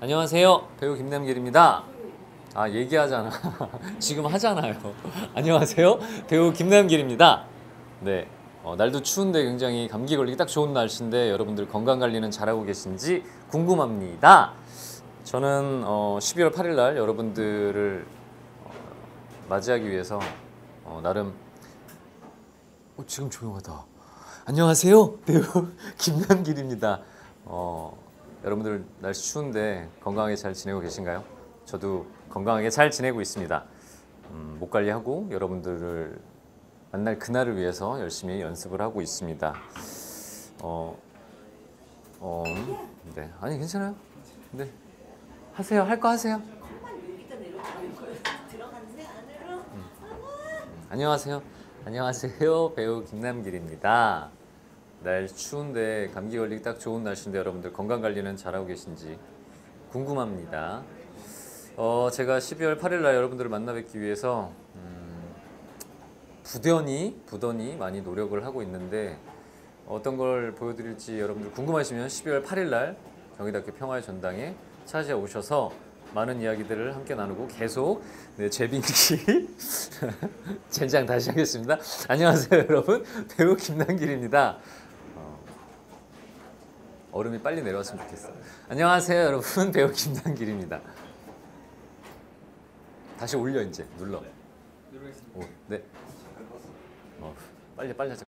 안녕하세요. 배우 김남길입니다. 아, 얘기하잖아. 지금 하잖아요. 안녕하세요. 배우 김남길입니다. 네. 날도 추운데 굉장히 감기 걸리기 딱 좋은 날씨인데 여러분들 건강 관리는 잘하고 계신지 궁금합니다. 저는 12월 8일 날 여러분들을 맞이하기 위해서 나름 지금 조용하다. 안녕하세요. 배우 김남길입니다. 여러분들 날씨 추운데 건강하게 잘 지내고 계신가요? 저도 건강하게 잘 지내고 있습니다. 목 관리하고 여러분들을 만날 그날을 위해서 열심히 연습을 하고 있습니다. 네, 아니 괜찮아요. 네, 하세요. 할 거 하세요. 안녕하세요. 안녕하세요. 배우 김남길입니다. 날 추운데 감기 걸리기 딱 좋은 날씨인데 여러분들 건강 관리는 잘하고 계신지 궁금합니다. 제가 12월 8일 날 여러분들을 만나 뵙기 위해서 부단히 많이 노력을 하고 있는데 어떤 걸 보여드릴지 여러분들 궁금하시면 12월 8일 날 경희대학교 평화의 전당에 찾아오셔서 많은 이야기들을 함께 나누고 계속 재빈기 젠장 다시 하겠습니다. 안녕하세요 여러분, 배우 김남길입니다. 얼음이 빨리 내려왔으면 좋겠어. 안녕하세요 여러분, 배우 김남길입니다. 다시 올려 이제 눌러. 오, 네. 빨리 하자.